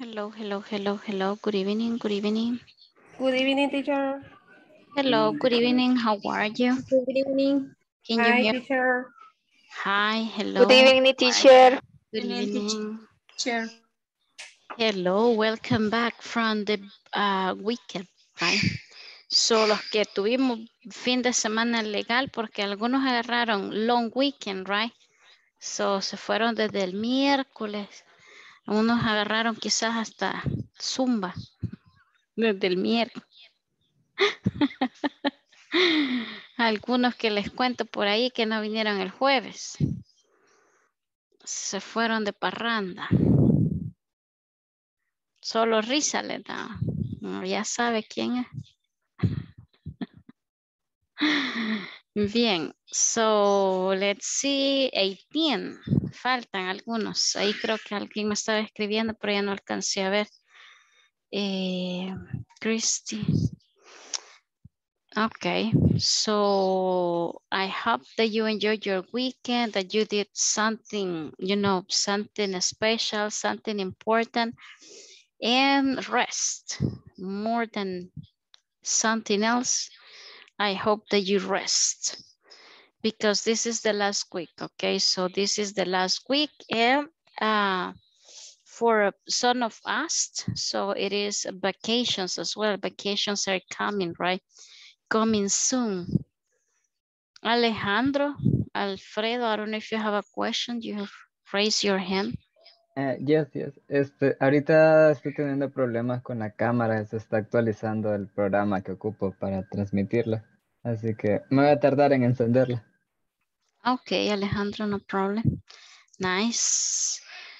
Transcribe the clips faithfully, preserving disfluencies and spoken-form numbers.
Hello, hello, hello, hello. Good evening, good evening. Good evening, teacher. Hello, good evening. How are you? Good evening. Can you Hi, hear? teacher. Hi, Good hello. evening, How are you? teacher. Good Evening, evening. teacher. Hello, welcome back from the uh, weekend, right? So los que tuvimos fin de semana legal porque algunos agarraron long weekend, right? So se fueron desde el miércoles. Unos agarraron quizás hasta Zumba desde el miércoles. Algunos que les cuento por ahí que no vinieron el jueves. Se fueron de parranda. Solo risa le da. No, ya sabe quién es. Bien, so let's see, eighteen. Faltan algunos. Ahí creo que alguien me estaba escribiendo, pero ya no alcancé a ver. Eh, Christy. Okay, so I hope that you enjoyed your weekend, that you did something, you know, something special, something important, and rest more than something else. I hope that you rest because this is the last week. Okay, so this is the last week, and uh, for some of us, so it is vacations as well. Vacations are coming, right? Coming soon. Alejandro, Alfredo, I don't know if you have a question. You have raised your hand. Eh, yes, yes. Este, ahorita estoy teniendo problemas con la cámara, se está actualizando el programa que ocupo para transmitirla. Así que me voy a tardar en encenderla. Okay, Alejandro, no problem. Nice.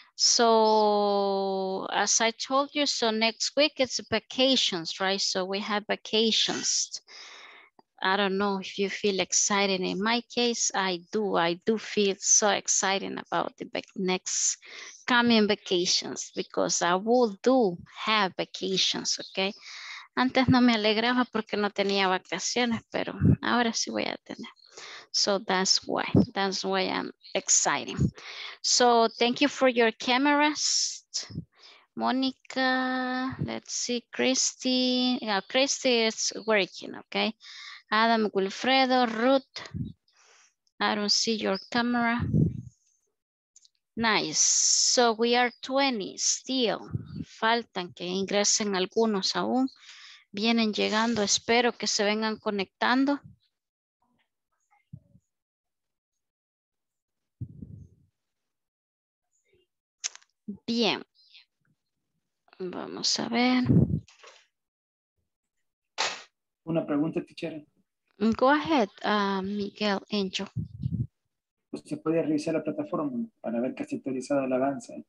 So, as I told you, so next week it's vacations, right? So we have vacations. I don't know if you feel excited. In my case, I do. I do feel so excited about the vac- next coming vacations because I will do have vacations, okay? Antes no me alegraba porque no tenía vacaciones, pero ahora sí voy a tener. So that's why, that's why I'm excited. So thank you for your cameras. Monica, let's see, Christy. Yeah, Christy is working, okay? Adam, Wilfredo, Ruth. I don't see your camera. Nice. So we are twenty still. Faltan que ingresen algunos aún. Vienen llegando. Espero que se vengan conectando. Bien. Vamos a ver. Una pregunta, teacher. Go ahead, uh, Miguel Angel. ¿Usted puede revisar la plataforma para ver que está actualizado el avance?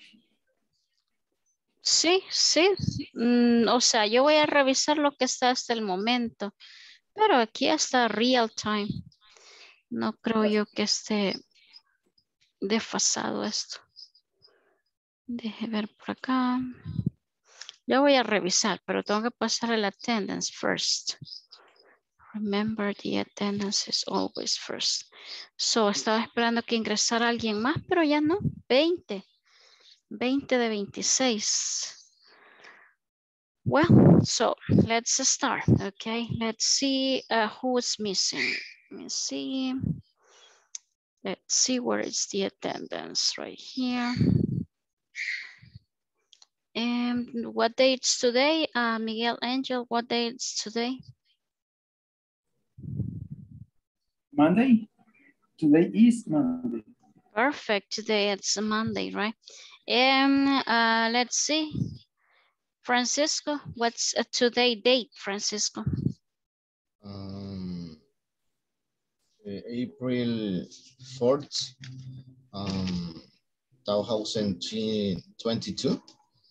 Sí, sí. Mm, o sea, yo voy a revisar lo que está hasta el momento. Pero aquí está real time. No creo yo que esté desfasado esto. Deje ver por acá. Yo voy a revisar, pero tengo que pasar el attendance first. Remember the attendance is always first. So, estaba esperando que ingresara alguien más, pero ya no. veinte. veinte de veintiséis. Well, so let's start, okay? Let's see uh, who's missing. Let me see. Let's see where is the attendance right here. And what day it's today? Uh, Miguel Angel, what day it's today? Monday? Today is Monday. Perfect, today it's a Monday, right? And uh, let's see. Francisco, what's a today date, Francisco? Um, eh, April fourth, um, two thousand twenty-two.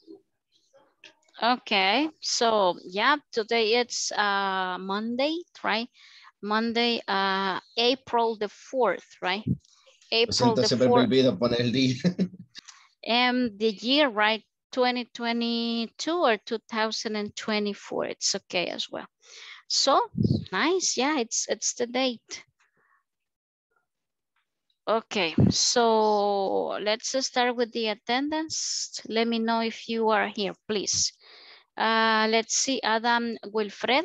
Okay, so yeah, today it's uh, Monday, right? Monday, uh, April the fourth, right? Lo April siento, the siempre me fourth. olvido poner el día. And the year, right? twenty twenty-two or two thousand twenty-four, it's okay as well. So nice, yeah, it's it's the date. Okay, so let's start with the attendance. Let me know if you are here, please. Uh, let's see, Adam Wilfred.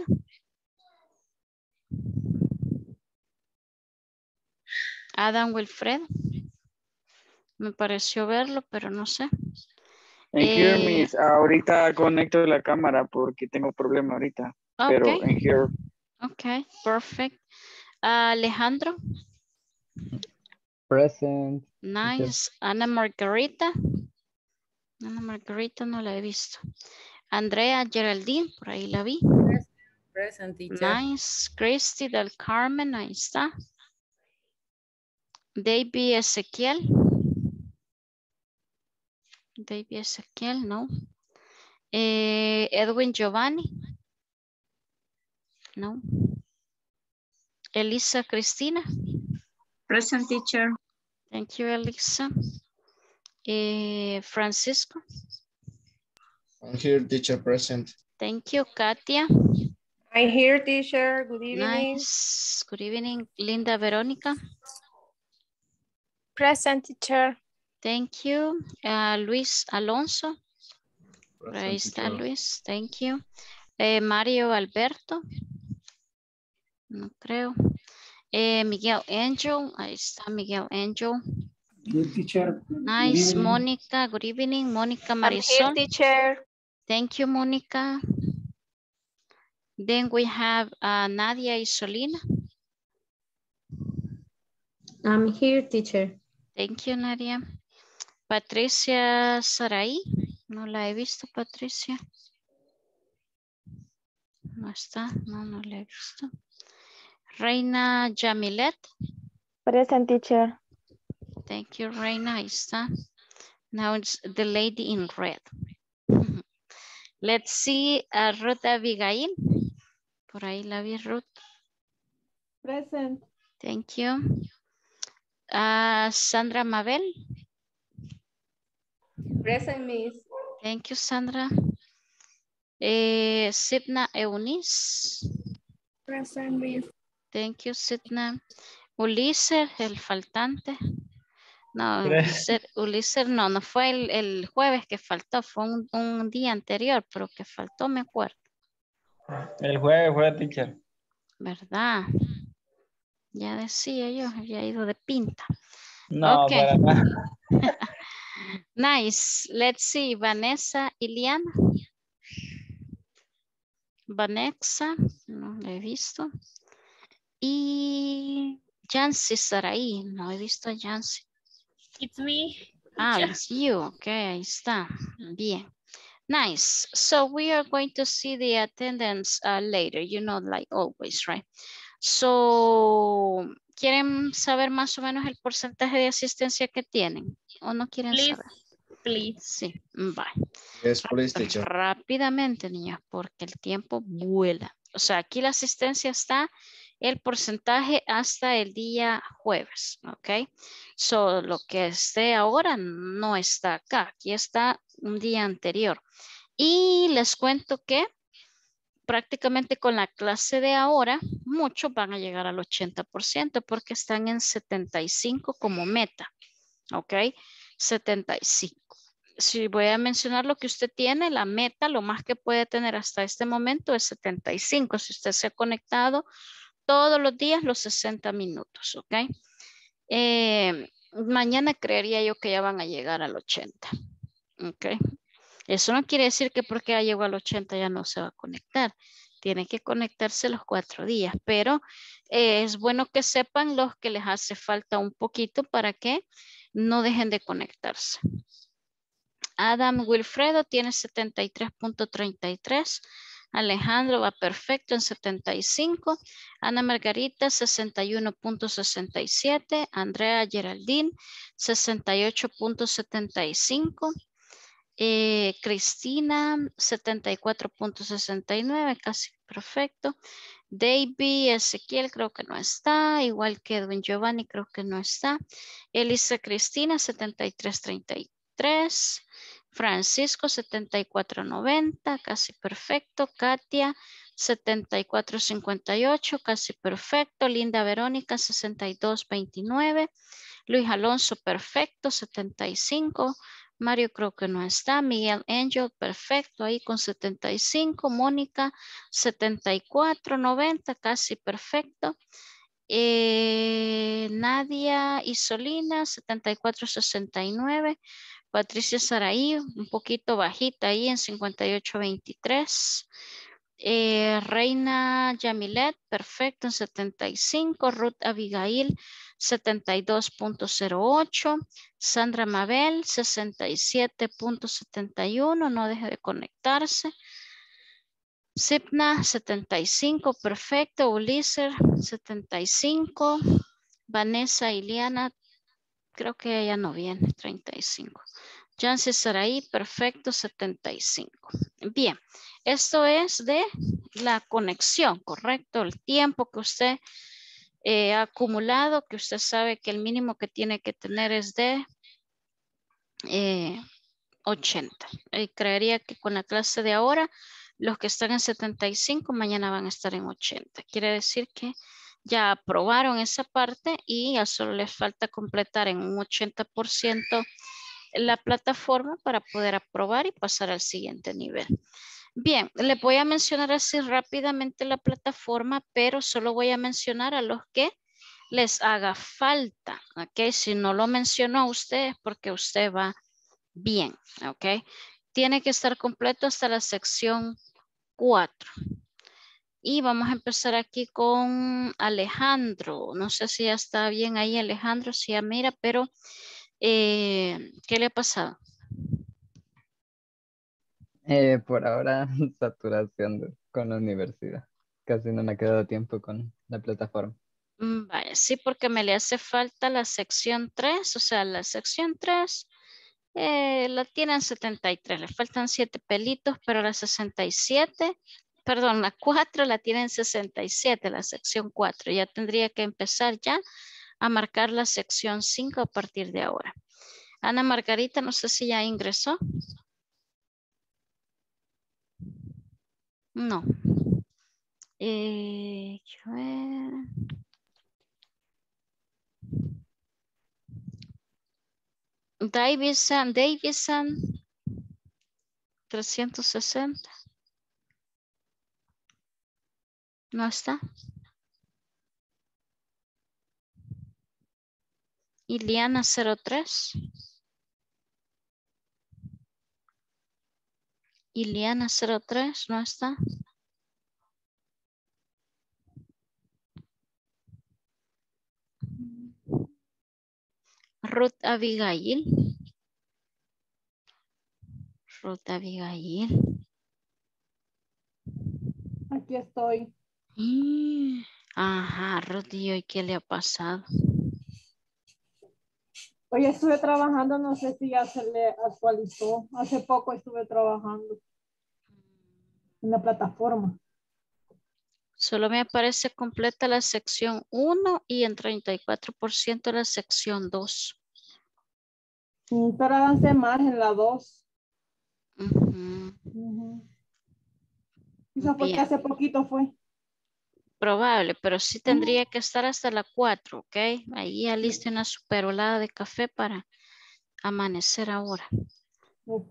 Adam Wilfred. Me pareció verlo, pero no sé. En here, Eh, Miss, ahorita conecto la cámara porque tengo problema ahorita. Pero okay. en here. Okay, perfect. Alejandro. Present. Nice. Ana Margarita. Ana Margarita no la he visto. Andrea Geraldine, por ahí la vi. Present, teacher. Nice. Christy del Carmen, ahí está. David Ezequiel. David Ezequiel, no. Eh, Edwin Giovanni. No. Elisa Cristina. Present, teacher. Thank you, Elisa. Eh, Francisco. I'm here, teacher, present. Thank you, Katia. I'm here, teacher. Good evening. Nice. Good evening, Linda Verónica. Present, teacher. Thank you. Uh, Luis Alonso. Por ahí Present, está teacher. Luis. Thank you. Eh, Mario Alberto. No creo. Eh, Miguel Angel. Ahí está Miguel Angel. Here, teacher. Good Nice. evening. Mónica. Good evening. Mónica I'm here, Marisol. teacher. Thank you, Mónica. Then we have uh, Nadia Isolina. I'm here, teacher. Thank you, Nadia. Patricia Saray. No la he visto, Patricia. No está, no, no la he visto. Reina Jamilet. Present, teacher. Thank you, Reina. Ahí está. Now it's the lady in red. Let's see uh, Ruth Abigail. Por ahí la vi, Ruth. Present. Thank you. Uh, Sandra Mabel. Present, Miss. Thank you, Sandra. Eh, Sidna Eunice. Present, Miss. Thank you, Sidna. Ulises, el faltante. No, Present. Ulises, Ulises no, no fue el, el jueves que faltó, fue un, un día anterior, pero que faltó, me acuerdo. El jueves fue, teacher. ¿Verdad? Ya decía yo, había ido de pinta. No, Okay. para nada. Nice. Let's see, Vanessa Iliana. Vanessa, no la he visto. Y Jancy Saraí, no he visto a Jancy. It's me. Ah, teacher. it's you. Okay, ahí está. Bien. Nice. So we are going to see the attendance uh, later, you know, like always, right? So, ¿quieren saber más o menos el porcentaje de asistencia que tienen? ¿O no quieren Please. saber? Please. Sí, bye. Yes, please, teacher. Rápidamente, niñas, porque el tiempo vuela. O sea, aquí la asistencia está el porcentaje hasta el día jueves, ¿ok? So, lo que esté ahora no está acá. Aquí está un día anterior. Y les cuento que prácticamente con la clase de ahora, muchos van a llegar al ochenta por ciento porque están en setenta y cinco como meta, ¿ok? setenta y cinco. Si voy a mencionar lo que usted tiene, la meta, lo más que puede tener hasta este momento es setenta y cinco. Si usted se ha conectado todos los días, los sesenta minutos, ¿ok? Eh, mañana creería yo que ya van a llegar al ochenta, ¿ok? Eso no quiere decir que porque ya llegó al ochenta ya no se va a conectar. Tiene que conectarse los cuatro días, pero eh, es bueno que sepan los que les hace falta un poquito para que no dejen de conectarse. Adam Wilfredo tiene setenta y tres punto treinta y tres. Alejandro va perfecto en setenta y cinco. Ana Margarita sesenta y uno punto sesenta y siete. Andrea Geraldine sesenta y ocho punto setenta y cinco. Eh, Cristina setenta y cuatro punto sesenta y nueve, casi perfecto. David Ezequiel creo que no está, igual que Edwin Giovanni creo que no está. Elisa Cristina setenta y tres treinta y tres. Francisco setenta y cuatro noventa, casi perfecto. Katia setenta y cuatro cincuenta y ocho, casi perfecto. Linda Verónica sesenta y dos veintinueve. Luis Alonso, perfecto, setenta y cinco. Mario creo que no está. Miguel Angel, perfecto, ahí con setenta y cinco. Mónica, setenta y cuatro, noventa, casi perfecto. Eh, Nadia Isolina, setenta y cuatro, sesenta y nueve. Patricia Saraí, un poquito bajita ahí en cincuenta y ocho, veintitrés. Eh, Reina Yamilet, perfecto en setenta y cinco. Ruth Abigail, setenta y dos punto cero ocho. Sandra Mabel, sesenta y siete punto setenta y uno. No deje de conectarse. Sipna, setenta y cinco, perfecto. Uliser, setenta y cinco. Vanessa Iliana, creo que ella no viene, treinta y cinco. Jancy Saraí, perfecto, setenta y cinco. Bien, esto es de la conexión, correcto. El tiempo que usted eh, ha acumulado, que usted sabe que el mínimo que tiene que tener es de eh, ochenta. Y creería que con la clase de ahora, los que están en setenta y cinco, mañana van a estar en ochenta. Quiere decir que ya aprobaron esa parte y ya solo les falta completar en un ochenta por ciento la plataforma para poder aprobar y pasar al siguiente nivel. Bien, les voy a mencionar así rápidamente la plataforma, pero solo voy a mencionar a los que les haga falta, ¿ok? Si no lo mencionó usted es porque usted va bien, ¿ok? Tiene que estar completo hasta la sección cuatro. Y vamos a empezar aquí con Alejandro. No sé si ya está bien ahí Alejandro, si ya mira, pero eh, ¿qué le ha pasado? Eh, por ahora, saturación de- con la universidad. Casi no me ha quedado tiempo con la plataforma. Mm, Vaya, sí, porque me le hace falta la sección tres, o sea, la sección tres eh, la tienen setenta y tres, le faltan siete pelitos, pero la sesenta y siete, perdón, la cuatro la tienen sesenta y siete, la sección cuatro. Ya tendría que empezar ya a marcar la sección cinco a partir de ahora. Ana Margarita, no sé si ya ingresó. No. Eh, quiero ver. Davison, Davison, trescientos sesenta. No está. Iliana cero tres. Iliana cero tres, no está. Ruth Abigail. Ruth Abigail. Aquí estoy. Mm, Ajá, Ruth, ¿y hoy qué le ha pasado? Hoy estuve trabajando, no sé si ya se le actualizó. Hace poco estuve trabajando en la plataforma. Solo me aparece completa la sección uno y en treinta y cuatro por ciento la sección dos. Mm, Pero avancé más en la dos. Ujú. Ujú. Quizás porque Bien, hace poquito fue. probable, pero sí Ujú. tendría que estar hasta la cuatro, ¿ok? Ahí aliste una superolada de café para amanecer ahora. Ok.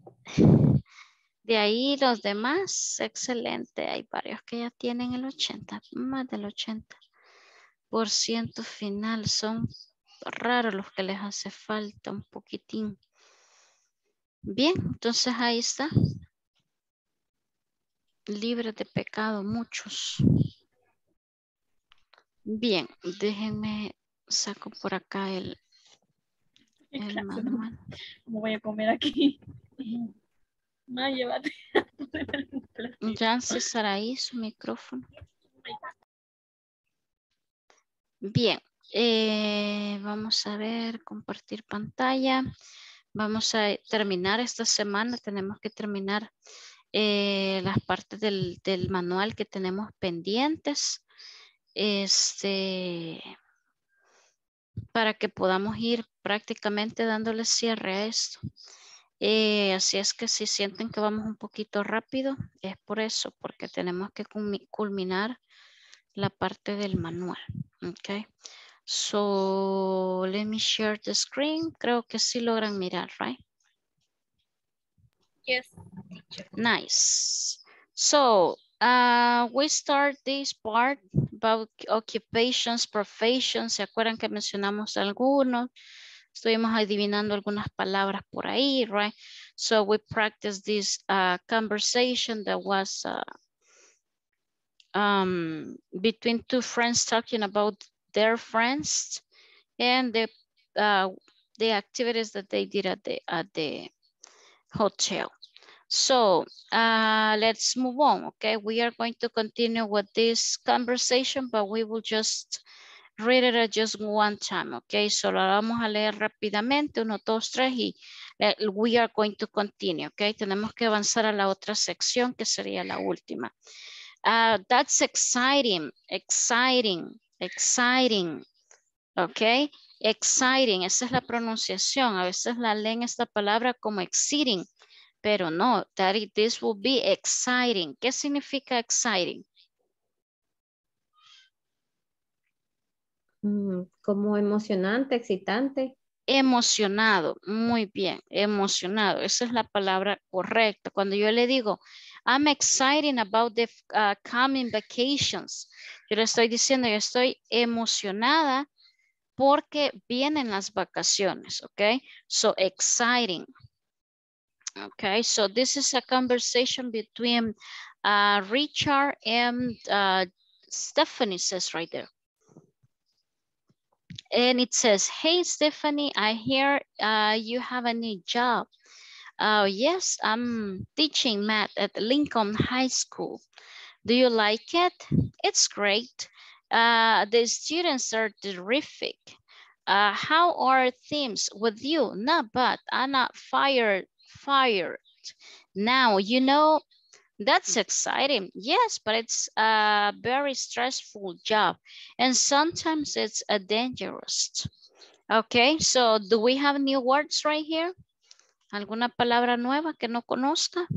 De ahí los demás, excelente. Hay varios que ya tienen el ochenta, más del ochenta por ciento final. Son raros los que les hace falta un poquitín. Bien, entonces ahí está. Libres de pecado muchos. Bien, déjenme, saco por acá el, el manual. Me voy a comer aquí. No, llévate. Jancy Saraí, su micrófono. Bien, eh, vamos a ver, compartir pantalla. Vamos a terminar esta semana, tenemos que terminar eh, las partes del, del manual que tenemos pendientes. Este, para que podamos ir prácticamente dándole cierre a esto. Eh, así es que si sienten que vamos un poquito rápido, es por eso, porque tenemos que culminar la parte del manual. ¿Ok? So, let me share the screen. Creo que sí logran mirar, right? Yes. Nice. So, uh, we start this part about occupations, professions. ¿Se acuerdan que mencionamos algunos? Estuvimos adivinando algunas palabras por ahí, right? So we practice this uh, conversation that was uh, um, between two friends talking about their friends and the uh, the activities that they did at the at the hotel. So uh, let's move on, okay? We are going to continue with this conversation, but we will just read it just one time, okay? Solo vamos a leer rápidamente, uno, dos, tres, y we are going to continue, okay? Tenemos que avanzar a la otra sección, que sería la última. Uh, that's exciting, exciting, exciting, okay? Exciting, esa es la pronunciación. A veces la leen esta palabra como exciting, pero no, that it, this will be exciting. ¿Qué significa exciting? Mm, como emocionante, excitante. Emocionado, muy bien, emocionado. Esa es la palabra correcta. Cuando yo le digo, I'm excited about the uh, coming vacations. Yo le estoy diciendo, yo estoy emocionada porque vienen las vacaciones, ¿ok? So, exciting. Okay, so this is a conversation between uh, Richard and uh, Stephanie, says right there. And it says, hey, Stephanie, I hear uh, you have a new job. Uh, yes, I'm teaching math at Lincoln High School. Do you like it? It's great. Uh, the students are terrific. Uh, how are things with you? Not bad. I'm not fired. Fired. Now, you know, that's exciting. Yes, but it's a very stressful job. And sometimes it's a dangerous. Okay, so do we have new words right here? ¿Alguna palabra nueva que no conozca?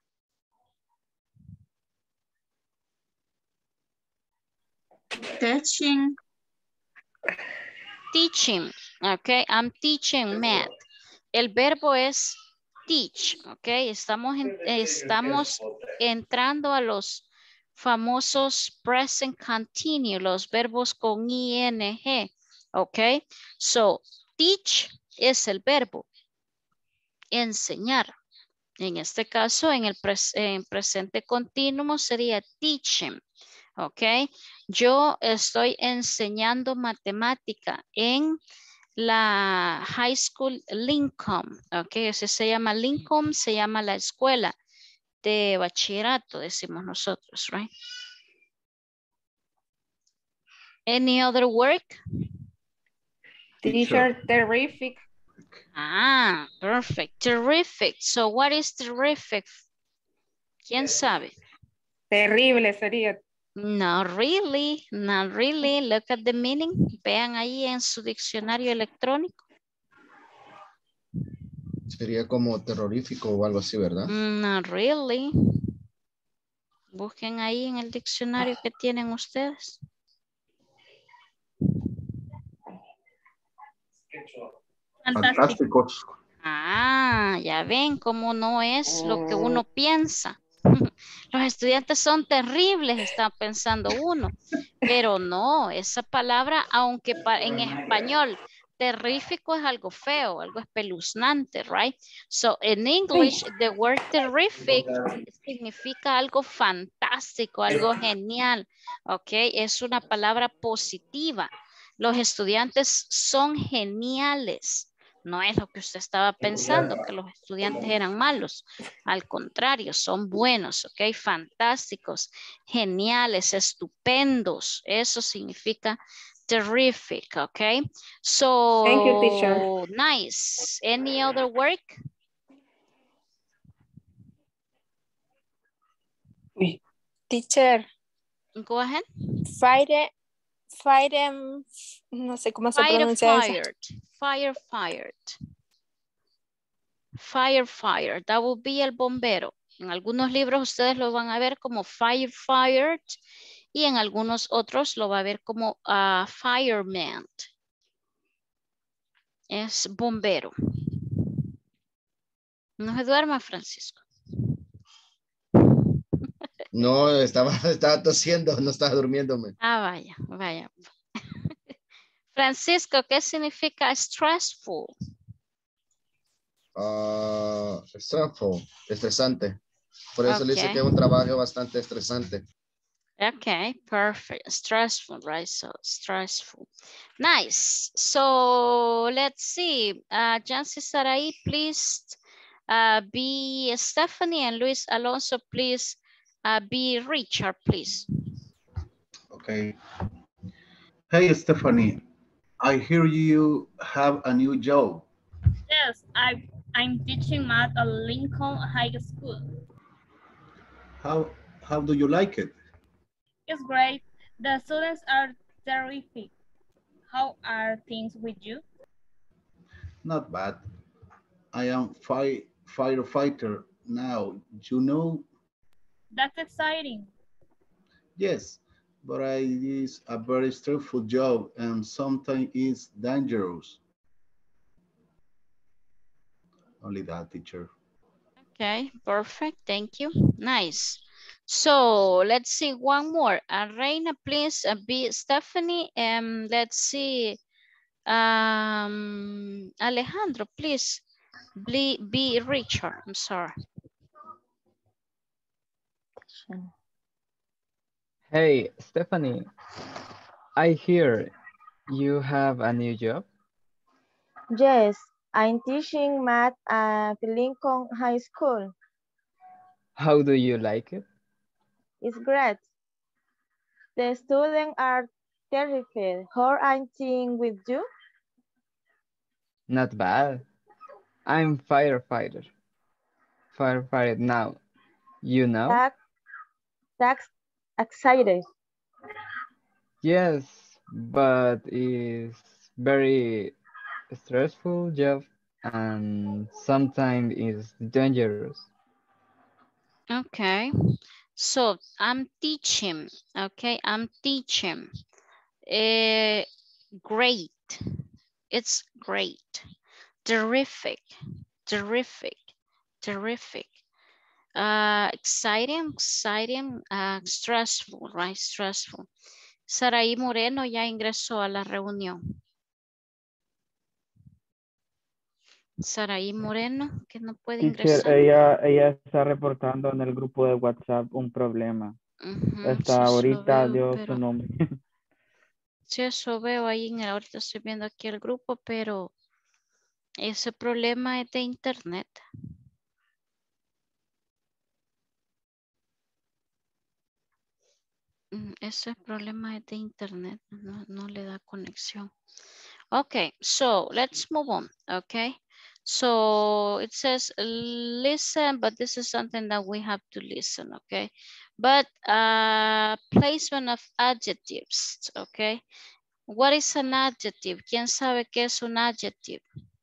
Teaching. Teaching. Okay, I'm teaching math. El verbo es teach, ok. Estamos, en, estamos entrando a los famosos present continuous, los verbos con ing, ok. So, teach es el verbo. Enseñar. En este caso, en el pres en presente continuo sería teaching, ok. Yo estoy enseñando matemática en la High School Lincoln, ok, ese se llama Lincoln, se llama la escuela de bachillerato, decimos nosotros, right? Any other work? Teacher, terrific. Ah, perfect, terrific. So what is terrific? ¿Quién sabe? Terrible sería. Not really, not really. Look at the meaning. Vean ahí en su diccionario electrónico. Sería como terrorífico o algo así, ¿verdad? Not really. Busquen ahí en el diccionario que tienen ustedes. Fantásticos. Ah, ya ven cómo no es lo que uno piensa. Los estudiantes son terribles, está pensando uno. Pero no, esa palabra, aunque en español terrífico es algo feo, algo espeluznante, right? So, in English, the word terrific significa algo fantástico, algo genial, ¿ok? Es una palabra positiva. Los estudiantes son geniales. No es lo que usted estaba pensando, que los estudiantes eran malos. Al contrario, son buenos, ¿ok? Fantásticos, geniales, estupendos. Eso significa terrific, ¿ok? So, thank you, teacher. Nice. Any other work? Teacher. Go ahead. Fire, fire, no sé cómo se Fire pronuncia fired. Fire fired. Fire fired. That will be el bombero. En algunos libros ustedes lo van a ver como fire fired. Y en algunos otros lo va a ver como uh, fireman. Es bombero. No se duerma, Francisco. No, estaba, estaba tosiendo, no estaba durmiéndome. Ah, vaya, vaya. Francisco, ¿qué significa stressful? Uh, stressful, estresante. Por eso le dice Okay. que es un trabajo bastante estresante. Okay, perfect. Stressful, right? So stressful. Nice. So let's see. Uh, Jancy Sarai, please uh, be Stephanie, and Luis Alonso, please uh, be Richard, please. Okay. Hey, Stephanie. I hear you have a new job. Yes, I, I'm teaching math at Lincoln High School. How, how do you like it? It's great. The students are terrific. How are things with you? Not bad. I am fire, firefighter now, you know? That's exciting. Yes, but it is a very stressful job and sometimes it's dangerous. Only that, teacher. Okay, perfect. Thank you. Nice. So let's see one more. Uh, Reina, please uh, be Stephanie. And let's see. Um, Alejandro, please be, be Richard. I'm sorry. Hey, Stephanie, I hear you have a new job. Yes, I'm teaching math at Lincoln High School. How do you like it? It's great. The students are terrific. How are things with you? Not bad. I'm firefighter. Firefighter now, you know? That, that's exciting. Yes, but it's very stressful job and sometimes it's dangerous. Okay. So I'm teaching. Okay, I'm teaching. Uh, great. It's great. Terrific. Terrific. Terrific. Uh, exciting, exciting, uh, stressful, right? Stressful. Saraí Moreno ya ingresó a la reunión. Saraí Moreno, que no puede Teacher, ingresar. ella, ella está reportando en el grupo de WhatsApp un problema. Uh-huh, Hasta sí, ahorita veo, dio pero... su nombre. Sí, eso veo ahí, en el, ahorita estoy viendo aquí el grupo, pero ese problema es de internet. Ese problema es de internet, no, no le da conexión. Okay, so let's move on, okay? So it says listen, but this is something that we have to listen, okay? But uh, placement of adjectives, okay? What is an adjective? ¿Quién sabe qué es un adjective?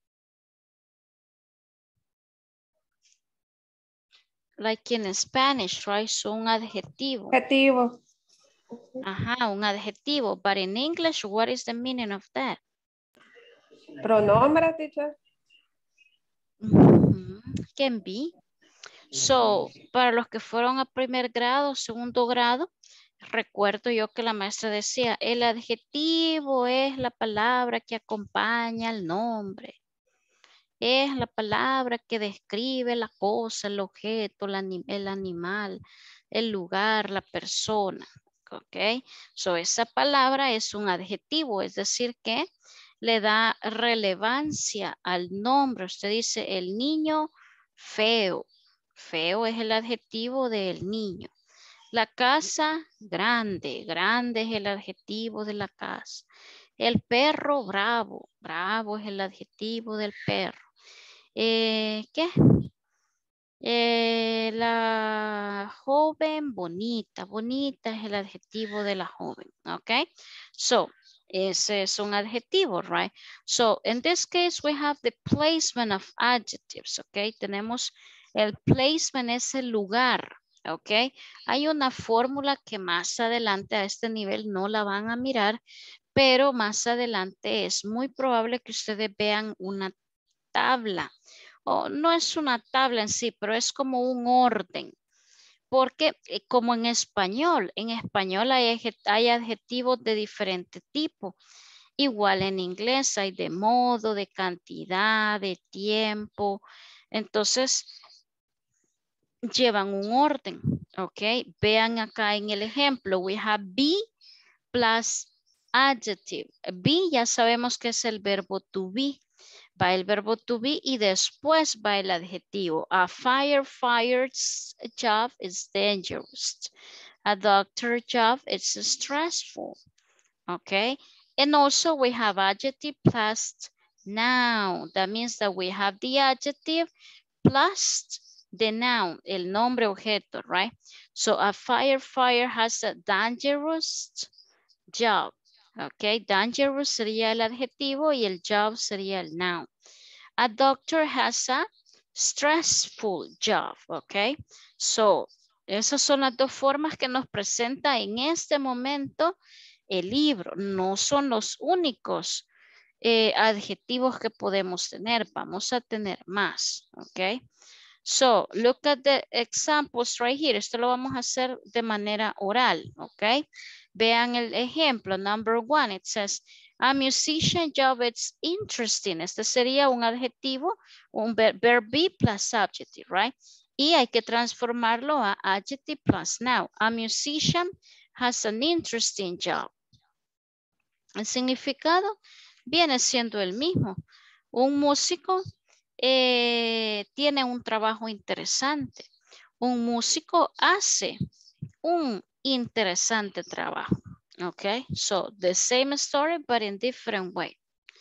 Like in Spanish, right? So un adjetivo. Adjetivo. Ajá, un adjetivo. But in English, what is the meaning of that? Pronombre, teacher. Mm-hmm. Can be. So, para los que fueron a primer grado, segundo grado, recuerdo yo que la maestra decía, el adjetivo es la palabra que acompaña al nombre. Es la palabra que describe la cosa, el objeto, el, anim el animal, el lugar, la persona. Ok. So, esa palabra es un adjetivo, es decir que le da relevancia al nombre. Usted dice el niño feo. Feo es el adjetivo del niño. La casa grande. Grande es el adjetivo de la casa. El perro bravo. Bravo es el adjetivo del perro. Eh, ¿Qué? Eh, la joven bonita. Bonita es el adjetivo de la joven. Ok. So, ese es un adjetivo, right? So, in this case, we have the placement of adjectives. Ok. Tenemos el placement, es el lugar. ¿Ok? Hay una fórmula que más adelante a este nivel no la van a mirar, pero más adelante es muy probable que ustedes vean una tabla. O no es una tabla en sí, pero es como un orden. Porque eh, como en español, en español hay, hay adjetivos de diferente tipo. Igual en inglés hay de modo, de cantidad, de tiempo. Entonces, llevan un orden, ¿ok? Vean acá en el ejemplo, we have be plus adjective. Be ya sabemos que es el verbo to be. Va el verbo to be y después va el adjetivo. A firefighter's job is dangerous. A doctor's job is stressful. Okay. And also we have adjective plus noun. That means that we have the adjective plus the noun, el nombre objeto, right? So a firefighter has a dangerous job. Okay, dangerous sería el adjetivo y el job sería el noun. A doctor has a stressful job. Okay, so esas son las dos formas que nos presenta en este momento el libro. No son los únicos eh, adjetivos que podemos tener. Vamos a tener más. Okay. So, look at the examples right here. Esto lo vamos a hacer de manera oral, ¿ok? Vean el ejemplo, number one. It says, a musician job is interesting. Este sería un adjetivo, un ver verb be plus adjective, right? Y hay que transformarlo a adjective plus noun. A musician has an interesting job. El significado viene siendo el mismo. Un músico Eh, tiene un trabajo interesante. Un músico hace un interesante trabajo. Okay, so the same story but in different way.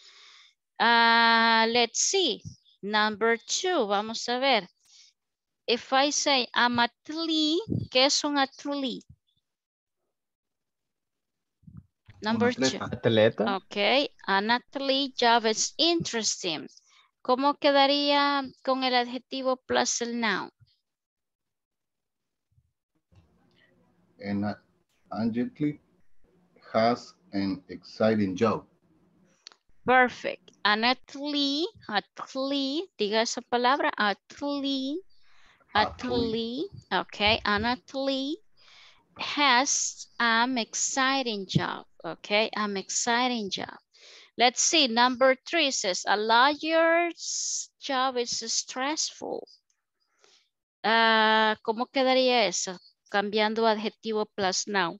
Uh, let's see. Number two, vamos a ver. If I say I'm athlete, ¿qué es un athlete? Number two. Atleta. Okay, an athlete job is interesting. ¿Cómo quedaría con el adjetivo plus el noun? An athlete has an exciting job. Perfect. An athlete, athlete, diga esa palabra, athlete, athlete, okay. An athlete has an exciting job, okay. An exciting job. Let's see, number three says, a lawyer's job is stressful. Uh, ¿Cómo quedaría eso? Cambiando adjetivo plus noun.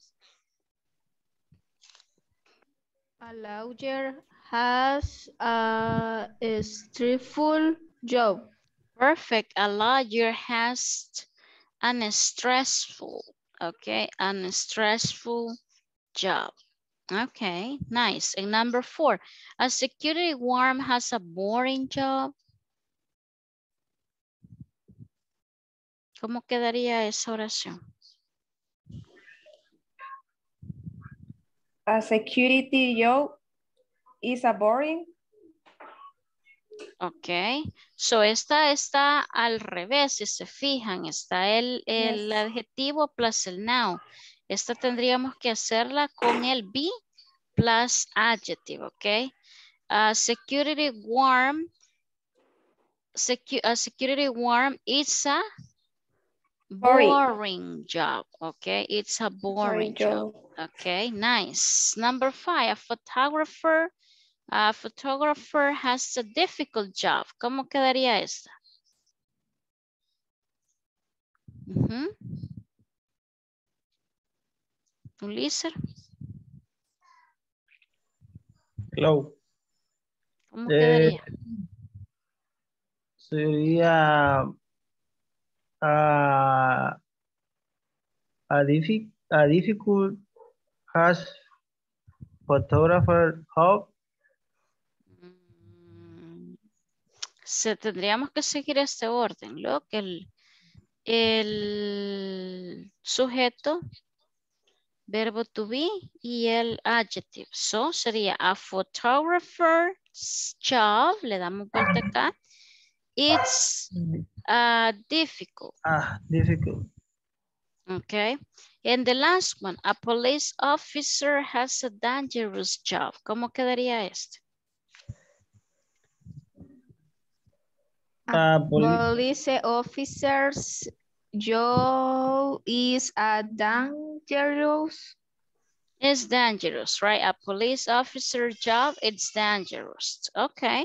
A lawyer has a stressful job. Perfect. A lawyer has an stressful, okay, an stressful job. Okay, nice. And number four, a security guard has a boring job. ¿Cómo quedaría esa oración? A security job is a boring. Ok, so esta está al revés, si se fijan, está el, el Yes. adjetivo plus el noun. Esta tendríamos que hacerla con el be plus adjective, ok. A security guard, secu a security guard is a boring, boring job, ok. It's a boring, boring job. job, ok, nice. Number five, a photographer. A photographer has a difficult job. ¿Cómo quedaría esta? Uh-huh. Ulises. Hello. ¿Cómo eh, quedaría? Sería uh, a, diffi a difficult has photographer job. Se, tendríamos que seguir este orden, lo que el, el sujeto, verbo to be y el adjective. So sería a photographer's job, le damos vuelta acá. It's uh, difficult. Ah, difficult. Okay. And the last one, a police officer has a dangerous job. ¿Cómo quedaría este? Uh, poli- Police officers job is a dangerous. It's dangerous, right? A police officer job, it's dangerous. Okay,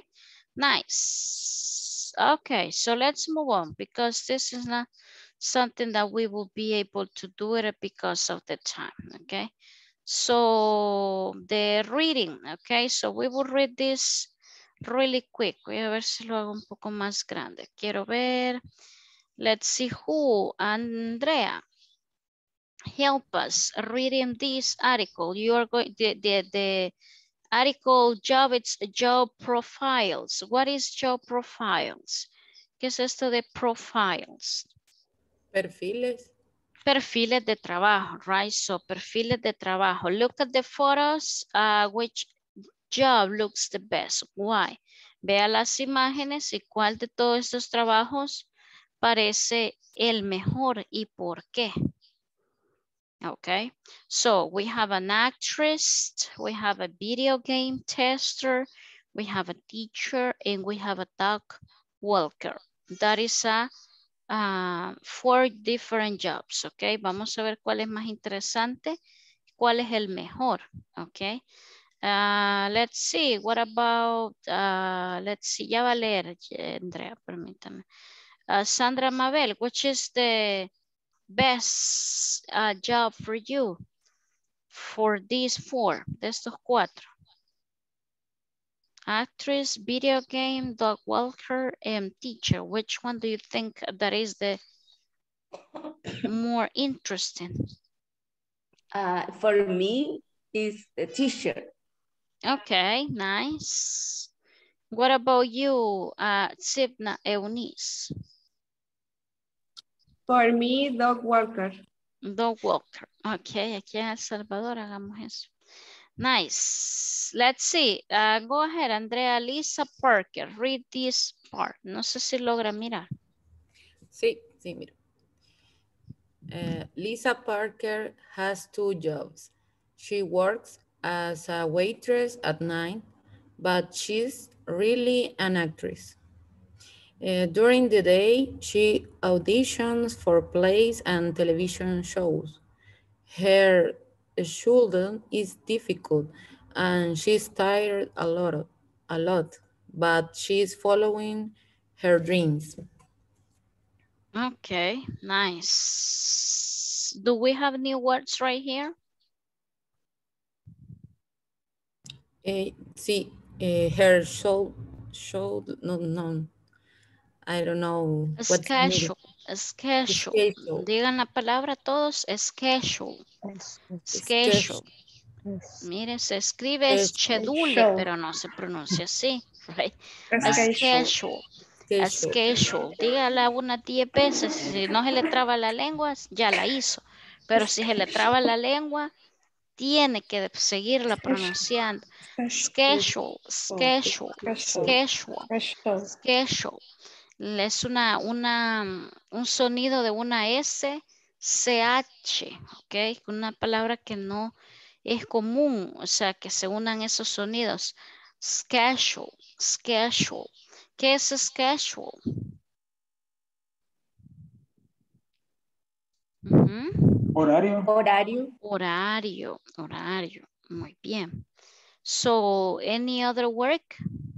nice. Okay, so let's move on because this is not something that we will be able to do it because of the time, okay? So the reading, okay? So we will read this really quick. Voy a ver si lo hago un poco más grande. Quiero ver. Let's see who. Andrea. Help us reading this article. You are going, the, the, the article job, it's job profiles. What is job profiles? ¿Qué es esto de profiles? Perfiles. Perfiles de trabajo, right? So perfiles de trabajo. Look at the photos, uh, which job looks the best. Why? Vea las imágenes y cuál de todos estos trabajos parece el mejor y por qué. Okay, so we have an actress, we have a video game tester, we have a teacher, and we have a dog walker. That is a uh, four different jobs. Okay, vamos a ver cuál es más interesante, cuál es el mejor. Okay, uh, let's see. What about? Uh, let's see. Ya va a leer, Andrea. Permítame. Uh, Sandra Mabel, which is the best uh, job for you for these four, de estos cuatro? Actress, video game, dog walker, and teacher. Which one do you think that is the more interesting? Uh, for me, is the teacher. Okay, nice. What about you, uh, Sibna Eunice? For me, dog walker. Dog walker. Okay, aquí en El Salvador hagamos eso. Nice. Let's see. Uh, go ahead, Andrea. Lisa Parker. Read this part. No sé si logra mirar. Sí, sí, miro. Uh, Lisa Parker has two jobs. She works as a waitress at night, but she's really an actress. Uh, during the day, she auditions for plays and television shows. Her schedule is difficult and she's tired a lot, a lot, but she's following her dreams. Okay, nice. Do we have new words right here? Eh, sí, eh, her show, show, no, no, I don't know. What's Schedule, schedule. Schedule. Digan la palabra todos, schedule. Schedule. Miren, se escribe schedule, pero no se pronuncia así, right? A schedule. A schedule. Dígala unas diez veces. Si no se le traba la lengua, ya la hizo. Pero si se le traba la lengua, tiene que seguirla pronunciando. Schedule, schedule, schedule, schedule. Es una, una, un sonido de una S, C H, ¿ok? Una palabra que no es común, o sea, que se unan esos sonidos. Schedule, schedule. ¿Qué es schedule? Uh-huh. Horario. Horario. Horario, horario. Muy bien. So, any other work?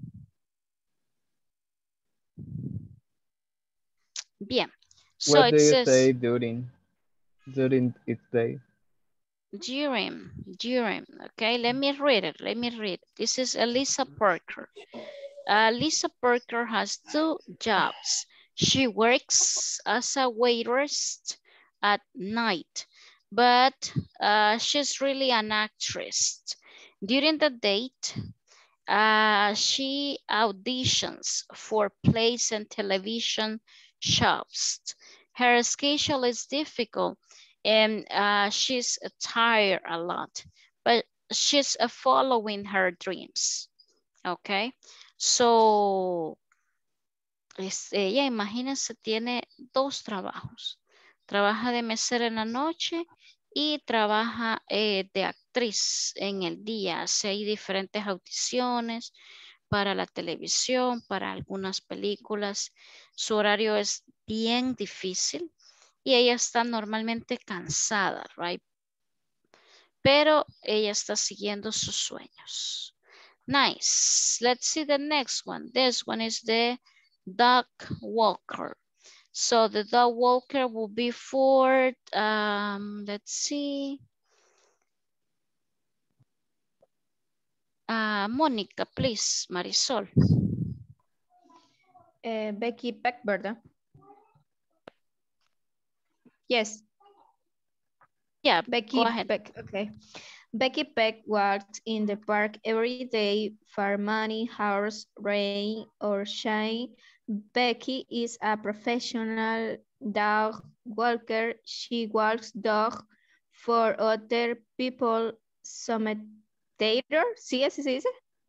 Bien. So What do it you says, say during, during its day? During, during, okay, let me read it, let me read. This is Elisa Parker. Uh, Lisa Parker has two jobs. She works as a waitress at night, but uh, she's really an actress. During the date, uh, she auditions for plays and television shows. Her schedule is difficult and uh, she's tired a lot, but she's uh, following her dreams. Okay, so es, ella, imagínense, tiene dos trabajos. Trabaja de mesera en la noche y trabaja eh, de actriz en el día. Hace ahí diferentes audiciones para la televisión, para algunas películas. Su horario es bien difícil y ella está normalmente cansada, right? Pero ella está siguiendo sus sueños. Nice. Let's see the next one. This one is the dog walker. So the dog walker will be for, um, let's see. Uh, Mónica, please, Marisol. Uh, Becky Peck, ¿verdad? Yes. Yeah, Becky go ahead. Peck, okay. Becky Peck walks in the park every day for money, hours, rain, or shine. Becky is a professional dog walker. She walks dog for other people. Sometimes, ¿sí así se dice?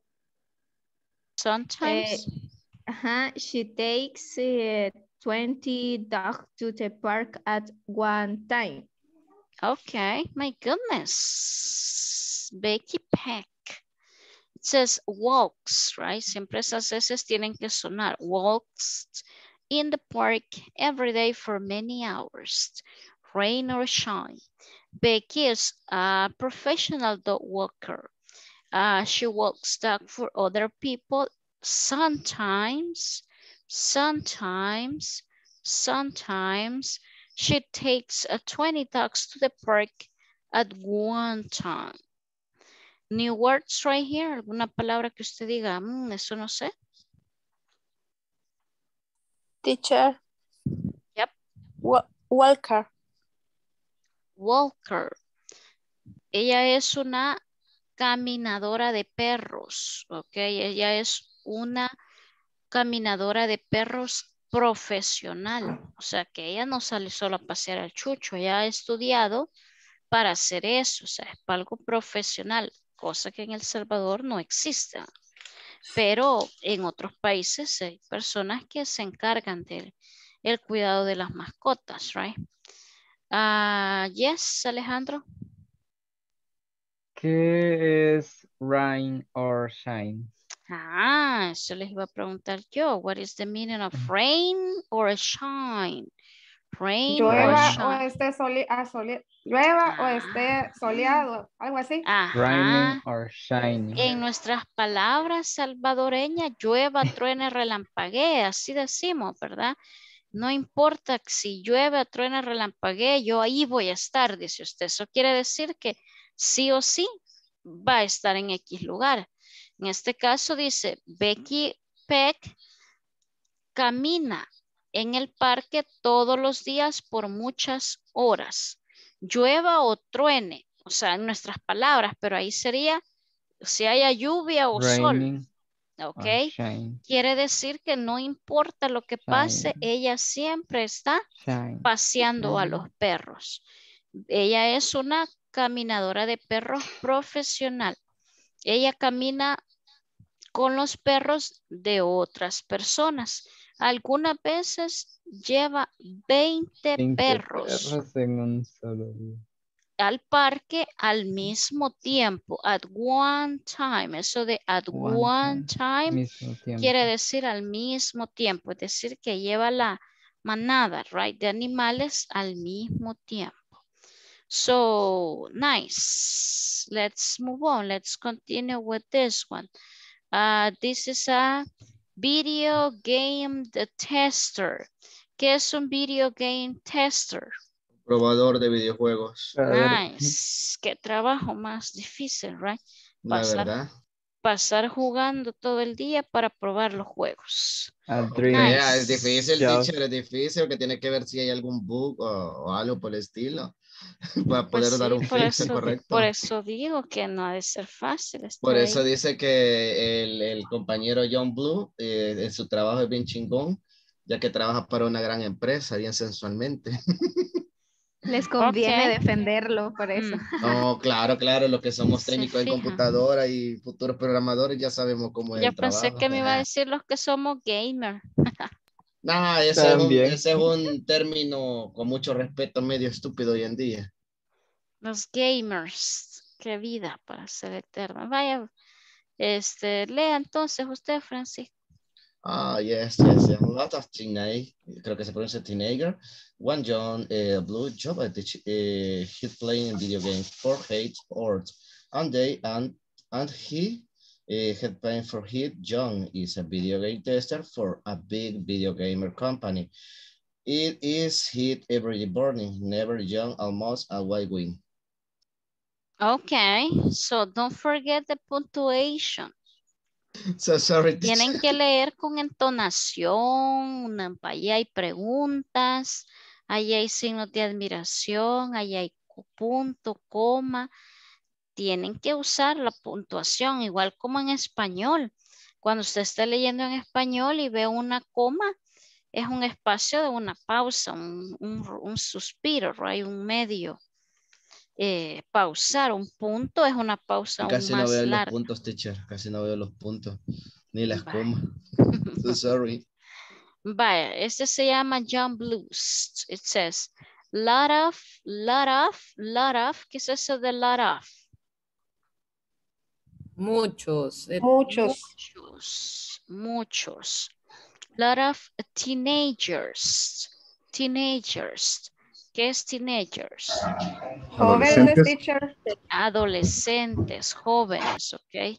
Sometimes. Uh, uh-huh. She takes uh, twenty dogs to the park at one time. Okay, my goodness. Becky Peck. It says walks, right? Siempre esas veces tienen que sonar. Walks in the park every day for many hours, rain or shine. Becky is a professional dog walker. Uh, she walks dog for other people. Sometimes, sometimes, sometimes she takes uh, twenty dogs to the park at one time. New words right here. ¿Alguna palabra que usted diga? Mm, eso no sé. Teacher. Yep. Wa walker. Walker. Ella es una caminadora de perros. Ok. Ella es una caminadora de perros profesional. O sea que ella no sale solo a pasear al chucho. Ella ha estudiado para hacer eso. O sea, es para algo profesional. Cosa que en El Salvador no existe. Pero en otros países hay personas que se encargan del el cuidado de las mascotas, right? Uh, yes, Alejandro. ¿Qué es rain or shine? Ah, eso les iba a preguntar yo. What is the meaning of rain or shine? Rain Llueva or o shine. esté sole, ah, sole, llueva ah. o esté soleado, algo así. Raining Ajá. or shining. En nuestras palabras salvadoreñas, llueva, truene, relampaguee, así decimos, ¿verdad? No importa si llueve, truene, relampaguee, yo ahí voy a estar, dice usted. Eso quiere decir que sí o sí va a estar en X lugar. En este caso dice, Becky Peck camina en el parque todos los días por muchas horas. Llueva o truene, o sea, en nuestras palabras, pero ahí sería si haya lluvia o Raining sol. ¿Ok? shine. Quiere decir que no importa lo que pase, Shine. ella siempre está Shine. paseando Shine. a los perros. Ella es una caminadora de perros profesional. Ella camina con los perros de otras personas. Algunas veces lleva veinte, veinte perros, perros en un solo día. Al parque al mismo tiempo, at one time. Eso de at one, one time, mismo tiempo. Quiere decir al mismo tiempo, es decir que lleva la manada, right, de animales al mismo tiempo. So, nice. Let's move on. Let's continue with this one. Uh, this is a video game the tester. ¿Qué es un video game tester? Probador de videojuegos. Nice. Qué trabajo más difícil, right? La Pasar, verdad. pasar jugando todo el día para probar los juegos. Crea, es difícil, Job. teacher, es difícil, que tiene que ver si hay algún bug o, o algo por el estilo para Pues poder dar sí, un por fix eso, correcto. por eso digo que no ha de ser fácil. estar Por eso ahí. dice que el, el compañero John Blue eh, en su trabajo es bien chingón, ya que trabaja para una gran empresa, bien sensualmente. Les conviene Ok. defenderlo por eso. Mm. No, claro, claro, los que somos Se técnicos en fija. computadora y futuros programadores ya sabemos cómo es Yo el pensé trabajo. que me iba a decir los que somos gamer. No, ese es, un, También. ese es un término con mucho respeto medio estúpido hoy en día. Los gamers. Qué vida para ser eterna. Vaya, este, lea entonces usted, Francisco. Ah, yes, yes, yes. A lot of teenage, creo que se pronuncia teenager. One young uh, blue job at the, uh, he's playing video games for eight hours. And they and and he uh, had playing for his John is a video game tester for a big video gamer company. It is hit every morning, never young, almost a white win. Okay, so don't forget the punctuation. So sorry. Tienen que leer con entonación, una, allá hay preguntas, allá hay signos de admiración, allá hay punto, coma. Tienen que usar la puntuación, igual como en español. Cuando usted esté leyendo en español y ve una coma, es un espacio de una pausa, un, un, un suspiro, right? Un medio. Eh, pausar, un punto es una pausa aún Casi no más veo los larga. puntos, teacher. Casi no veo los puntos. Ni las Bye. comas. So sorry. Vaya, este se llama John Blues. It says, lot of, lot of, lot of. ¿Qué es eso de lot of? Muchos. eh, Muchos. Muchos, muchos. Lot of teenagers. Teenagers. ¿Qué es teenagers? Jóvenes, teacher. Adolescentes, jóvenes, ok.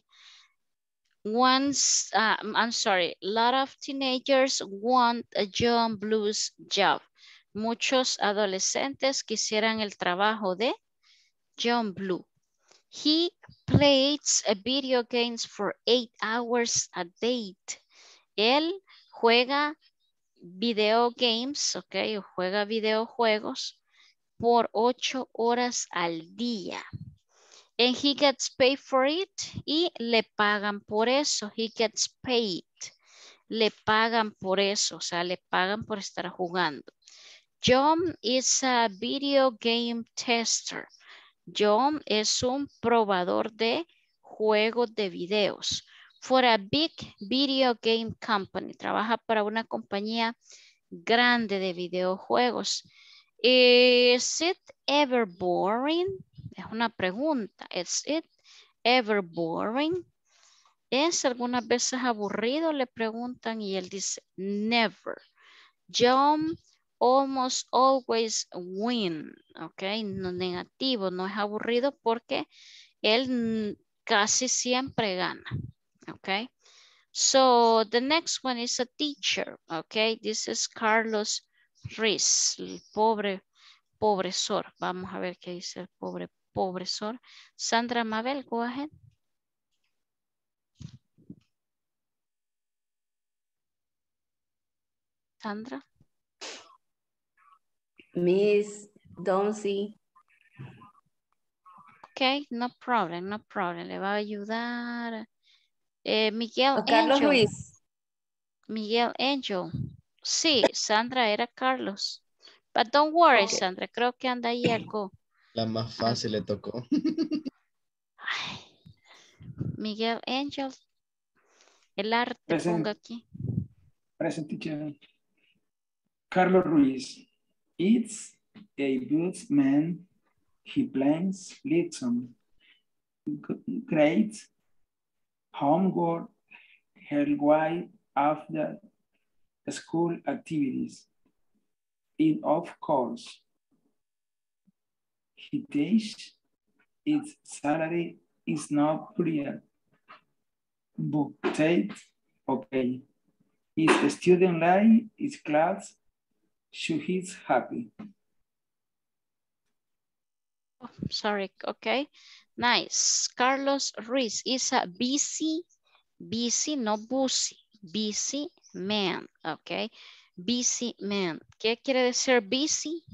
Once, uh, I'm sorry, a lot of teenagers want a John Blues job. Muchos adolescentes quisieran el trabajo de John Blue. He plays a video games for eight hours a day. Él juega video games, ok, o juega videojuegos por ocho horas al día. And he gets paid for it. Y le pagan por eso. He gets paid. Le pagan por eso. O sea, le pagan por estar jugando. John is a video game tester. John es un probador de juegos de videos. For a big video game company. Trabaja para una compañía grande de videojuegos. Is it ever boring? Es una pregunta. Is it ever boring? ¿Es algunas veces aburrido? Le preguntan y él dice never. John almost always win. Ok, no negativo, no es aburrido porque él casi siempre gana. Ok. So the next one is a teacher. Ok, this is Carlos Ruiz, el pobre pobresor. Vamos a ver qué dice el pobre pobresor. Sandra Mabel, go ahead. Sandra. Miss Doncy. Ok, no problem, no problem. Le va a ayudar eh, Miguel O Carlos Angel. Ruiz. Miguel Angel. Sí, Sandra era Carlos. But don't worry, Okay. Sandra. Creo que anda ahí algo. La más fácil le tocó. Ay, Miguel Angel. El arte Present. ponga aquí. Present teacher. Carlos Ruiz. It's a good man. He plans Litson. Great homework held wide after school activities. And of course, he takes its salary is not clear. But take, okay. His student life is class, so he's happy. Oh, sorry, okay. Nice. Carlos Ruiz is a busy, busy, no busy, busy man, okay. Busy man. ¿Qué quiere decir busy?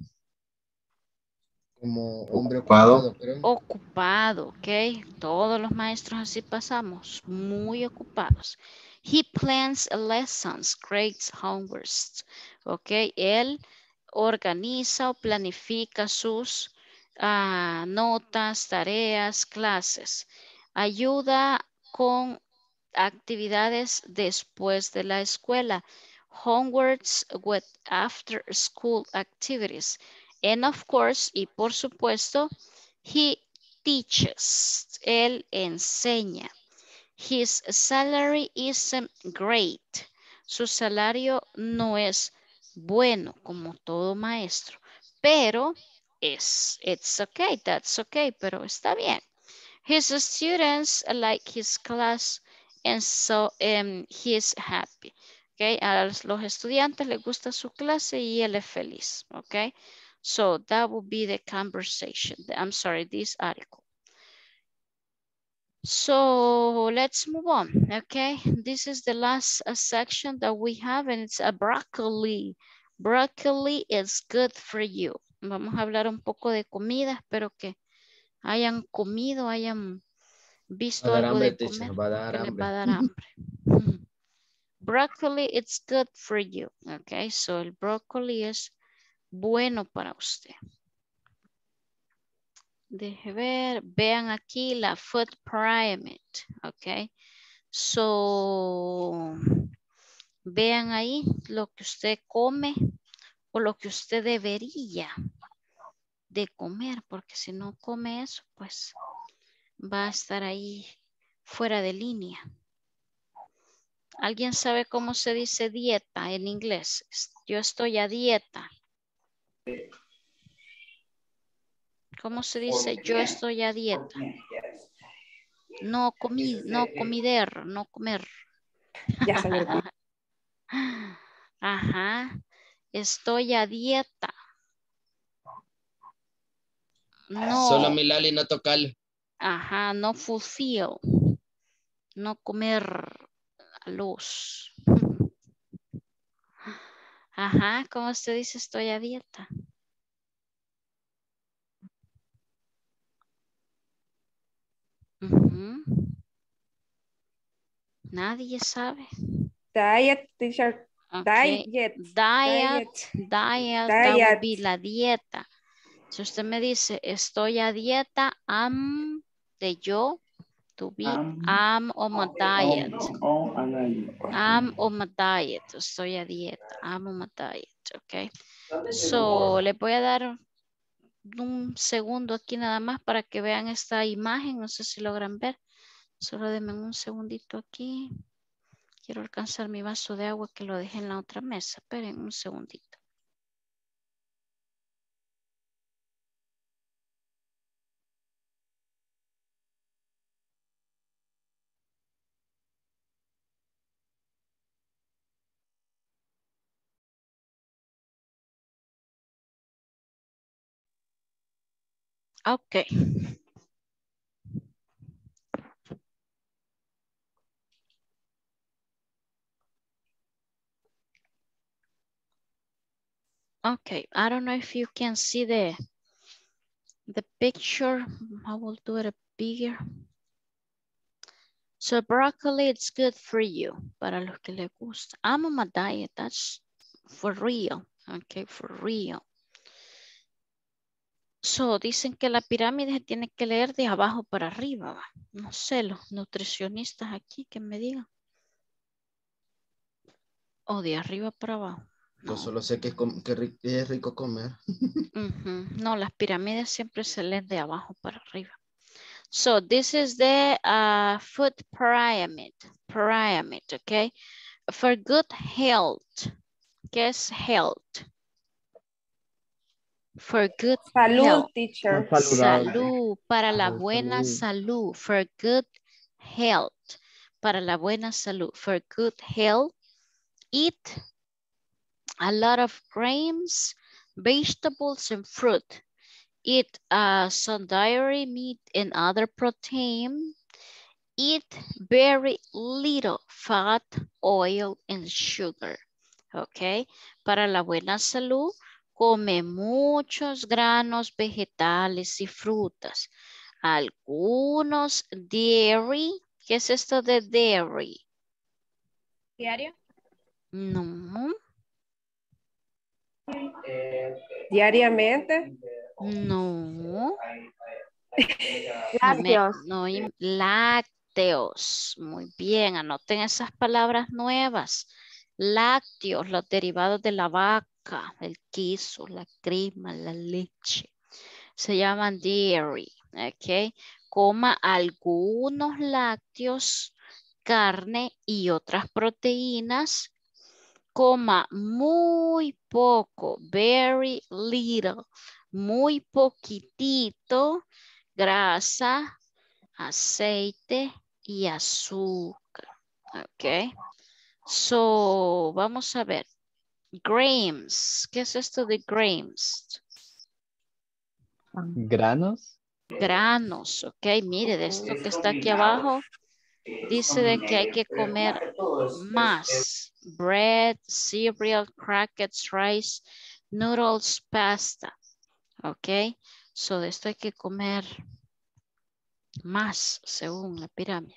Como hombre ocupado, creo. Ocupado, ok. Todos los maestros así pasamos, muy ocupados. He plans lessons, grades, homeworks, ok. Él organiza o planifica sus uh, notas, tareas, clases. Ayuda con actividades después de la escuela. homeworks with after school activities. And of course, y por supuesto, he teaches. Él enseña. His salary isn't great. Su salario no es bueno como todo maestro, pero es, it's okay, that's okay, pero está bien. His students like his class and so um, he's happy. Okay, a los estudiantes les gusta su clase y él es feliz. Okay, so that would be the conversation. I'm sorry, this article. So let's move on. Okay, this is the last uh, section that we have, and it's a broccoli. Broccoli is good for you. Vamos a hablar un poco de comida. Espero que hayan comido, hayan visto Va a dar algo hambre, de teacher, comer, va a dar que les hambre. va a dar hambre. Broccoli, it's good for you. Okay, so el brócoli es bueno para usted. Deje ver, vean aquí la food pyramid. Okay, so vean ahí lo que usted come o lo que usted debería de comer, porque si no come eso, pues va a estar ahí fuera de línea. ¿Alguien sabe cómo se dice dieta en inglés? Yo estoy a dieta. ¿Cómo se dice yo estoy a dieta? No comí, no comider, no comer. Ya sabía. Ajá. Estoy a dieta. No. Solo mi Lali no tocarle. Ajá, no fulfill. No comer a luz. Ajá, ¿cómo usted dice estoy a dieta? Uh-huh. Nadie sabe. Diet, teacher. Okay. Diet. Diet, diet, diet, that would be la dieta. Si usted me dice estoy a dieta, am de yo, to be, Am, am on my diet. On, on, on, I'm on my diet, estoy a dieta, I'm on my diet, ok. So, le voy a dar un segundo aquí nada más para que vean esta imagen, no sé si logran ver. Solo denme un segundito aquí. Quiero alcanzar mi vaso de agua que lo dejé en la otra mesa. Esperen un segundito. Ok. Okay, I don't know if you can see the, the picture. I will do it bigger. So broccoli, it's good for you. Para los que les gusta. I'm on my diet, that's for real. Okay, for real. So, dicen que la pirámide se tiene que leer de abajo para arriba. ¿Va? No sé, los nutricionistas aquí que me digan. O de arriba para abajo. Yo solo sé que es, que ri que es rico comer. Uh-huh. No, las pirámides siempre se leen de abajo para arriba. So, this is the uh, food pyramid. Pyramid, okay? For good health. ¿Qué es health? For good Salud, health. teacher. Salud, para la Salud. buena salud. For good health. Para la buena salud. For good health, eat a lot of grains, vegetables, and fruit. Eat uh, some dairy, meat, and other protein. Eat very little fat, oil, and sugar. Ok. Para la buena salud, come muchos granos vegetales y frutas. Algunos dairy. ¿Qué es esto de dairy? Diario. No. Diariamente. No. Lácteos. No, me, no, lácteos. Muy bien, anoten esas palabras nuevas. Lácteos, los derivados de la vaca, el queso, la crema, la leche. Se llaman dairy, ok. Coma algunos lácteos, carne y otras proteínas. Coma muy poco, very little, muy poquitito, grasa, aceite y azúcar. Ok. So, vamos a ver. Grains. ¿Qué es esto de grains? ¿Granos? Granos, ok. Mire, de esto que está aquí abajo, dice de que hay que comer más. Bread, cereal, crackers, rice, noodles, pasta. Ok. So, de esto hay que comer más, según la pirámide.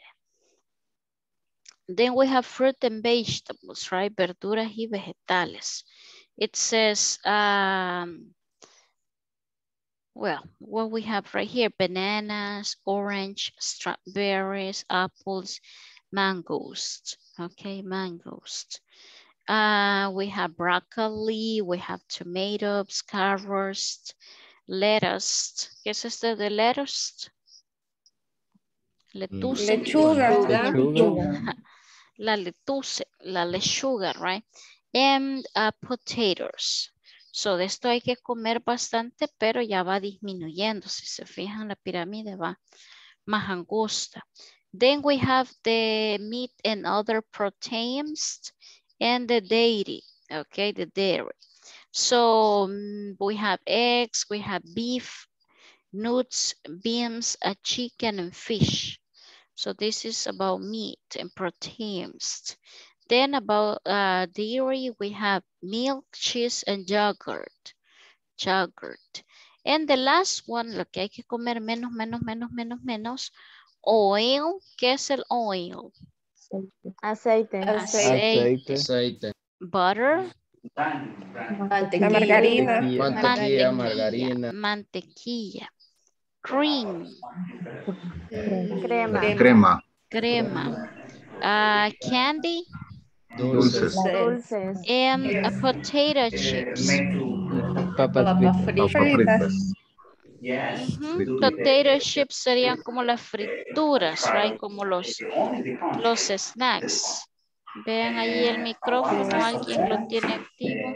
Then we have fruit and vegetables, right? Verduras y vegetales. It says, um, well, what we have right here, bananas, orange, strawberries, apples, mangoes. Okay, mangoes. Uh, we have broccoli, we have tomatoes, carrots, lettuce. ¿Qué es esto de lettuce? Lettuce. Lechuga. Lechuga. La lettuce, la lechuga, right? And uh, potatoes. So, de esto hay que comer bastante, pero ya va disminuyendo. Si se fijan, la pirámide va más angosta. Then we have the meat and other proteins and the dairy, okay, the dairy. So, um, we have eggs, we have beef, nuts, beans, a chicken, and fish. So this is about meat and proteins. Then about uh, dairy, we have milk, cheese, and yogurt. Yogurt. And the last one, lo que hay que comer menos, menos, menos, menos, menos. Oil. ¿Qué es el oil? Aceite. Aceite. Aceite. Butter. La margarina. Mantequilla, margarina. Mantequilla. Cream. Crema. Crema. Crema. Uh, candy. Dulces. Dulces. And uh, potato chips. Papas fritas. Fritas. Uh-huh. Potato chips serían como las frituras, right? Como los, los snacks. Vean ahí el micrófono, alguien lo tiene activo.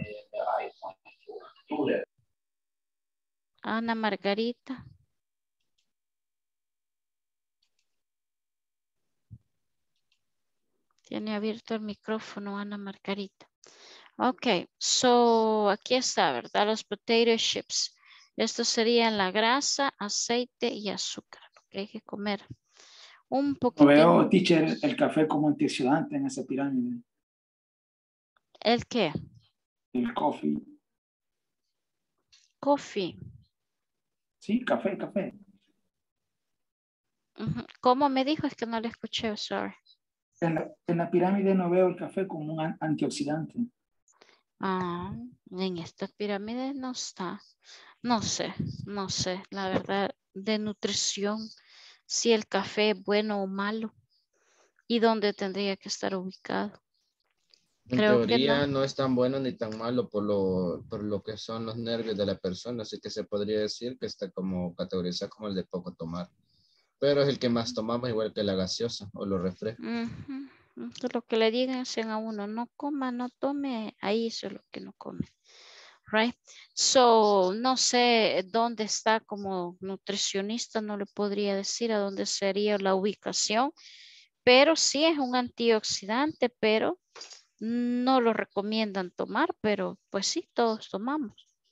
Ana Margarita. Tiene abierto el micrófono, Ana Margarita. Ok, so aquí está, ¿verdad? Los potato chips. Esto serían la grasa, aceite y azúcar. Porque hay que comer un poquito. Veo, teacher, el café como antioxidante en esa pirámide. ¿El qué? El coffee. Coffee. Sí, café, café. Uh-huh. ¿Cómo me dijo? Es que no le escuché, sorry. En la, en la pirámide no veo el café como un an- antioxidante. Ah, en esta pirámide no está. No sé, no sé, la verdad, de nutrición, si el café es bueno o malo y dónde tendría que estar ubicado. En Creo que teoría no. no es tan bueno ni tan malo por lo, por lo que son los nervios de la persona, así que se podría decir que está como categorizado como el de poco tomar. Pero es el que más tomamos, igual que la gaseosa o los refrescos. Ujú. Entonces, lo que le digan a uno, no coma, no tome, ahí eso es lo que no come. Right? So, no sé dónde está como nutricionista, no le podría decir a dónde sería la ubicación, pero sí es un antioxidante, pero no lo recomiendan tomar, pero pues sí, todos tomamos.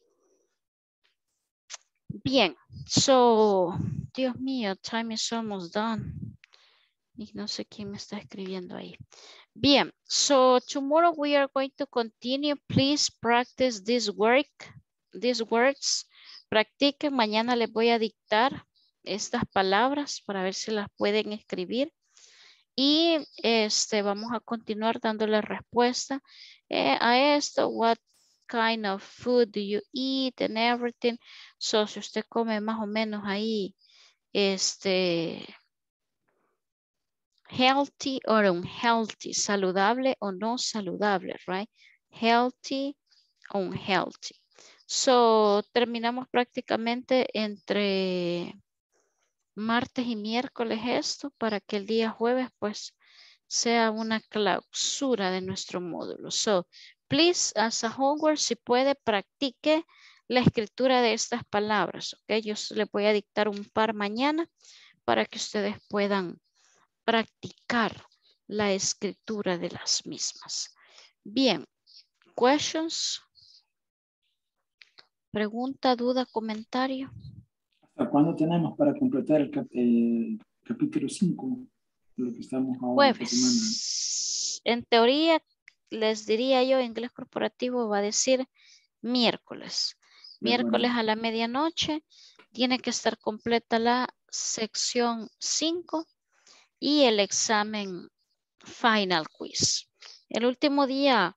Bien, so, Dios mío, time is almost done. Y no sé quién me está escribiendo ahí. Bien, so tomorrow we are going to continue. Please practice this work, these words. Practiquen, mañana les voy a dictar estas palabras para ver si las pueden escribir. Y este, vamos a continuar dándole respuesta eh, a esto. What kind of food do you eat and everything? So, si usted come más o menos ahí, este... Healthy or unhealthy, saludable o no saludable, right? Healthy, unhealthy. So, terminamos prácticamente entre martes y miércoles esto para que el día jueves pues sea una clausura de nuestro módulo. So, please, as a homework, si puede, practique la escritura de estas palabras, ¿ok? Yo les voy a dictar un par mañana para que ustedes puedan practicar la escritura de las mismas. Bien, questions, pregunta, duda, comentario. ¿Hasta cuándo tenemos para completar el, cap el capítulo cinco? Lo que estamos ahora esta semana. Jueves. En teoría, les diría yo, inglés corporativo va a decir miércoles. Miércoles a la medianoche tiene que estar completa la sección cinco y el examen final quiz. El último día,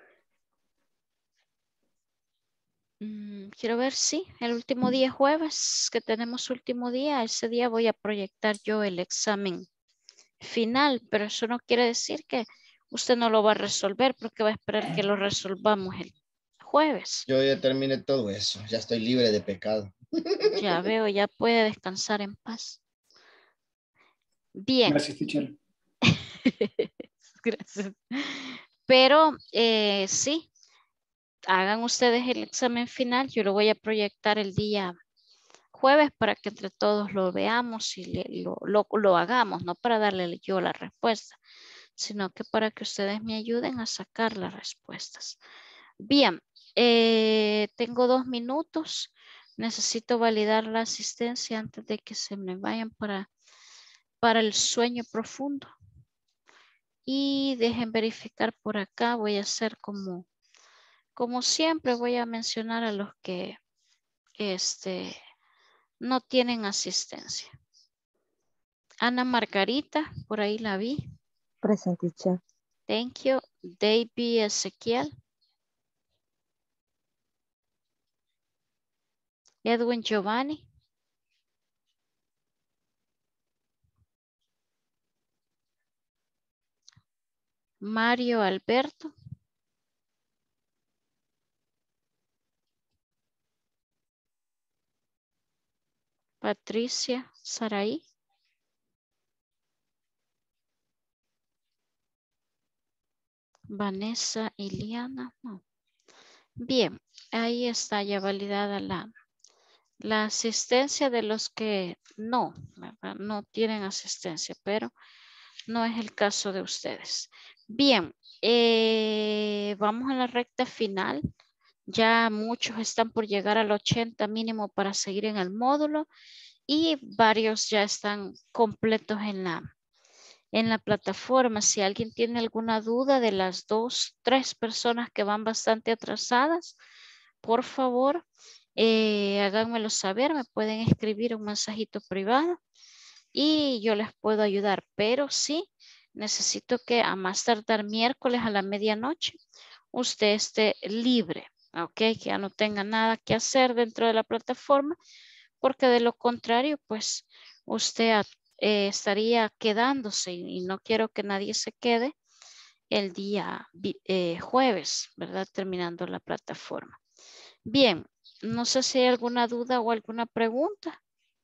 mmm, quiero ver si, sí, el último día jueves que tenemos último día, ese día voy a proyectar yo el examen final, pero eso no quiere decir que usted no lo va a resolver porque va a esperar que lo resolvamos el jueves. Yo ya terminé todo eso, ya estoy libre de pecado. Ya veo, ya puede descansar en paz. Bien. Gracias, teacher. Gracias. Pero eh, sí, hagan ustedes el examen final. Yo lo voy a proyectar el día jueves para que entre todos lo veamos y le, lo, lo, lo hagamos, no para darle yo la respuesta, sino que para que ustedes me ayuden a sacar las respuestas. Bien, eh, tengo dos minutos. Necesito validar la asistencia antes de que se me vayan para, para el sueño profundo. Y dejen verificar por acá. Voy a hacer como, como siempre, voy a mencionar a los que este, no tienen asistencia. Ana Margarita, por ahí la vi. Presente, teacher. Thank you. David Ezequiel. Edwin Giovanni. Mario Alberto. Patricia Saraí. Vanessa Iliana. No. Bien, ahí está ya validada la, la asistencia de los que no, no tienen asistencia, pero no es el caso de ustedes. Bien, eh, vamos a la recta final. Ya muchos están por llegar al ochenta mínimo para seguir en el módulo y varios ya están completos en la, en la plataforma. Si alguien tiene alguna duda de las dos, tres personas que van bastante atrasadas, por favor, eh, háganmelo saber. Me pueden escribir un mensajito privado y yo les puedo ayudar. Pero sí, necesito que a más tardar miércoles a la medianoche usted esté libre. Ok, que ya no tenga nada que hacer dentro de la plataforma, porque de lo contrario, pues usted eh, estaría quedándose y, y no quiero que nadie se quede el día eh, jueves, ¿verdad? Terminando la plataforma. Bien, no sé si hay alguna duda o alguna pregunta.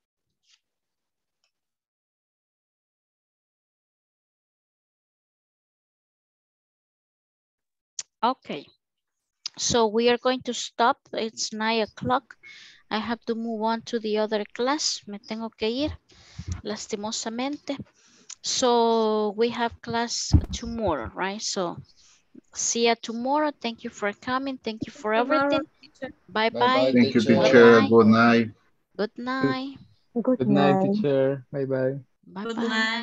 Okay. So we are going to stop. It's nine o'clock. I have to move on to the other class. Me tengo que ir, lastimosamente. So we have class tomorrow, right? So see you tomorrow. Thank you for coming. Thank you for everything. Bye bye. Thank you, teacher. Good night. Good night. Good, Good night, teacher. Bye bye. Bye bye.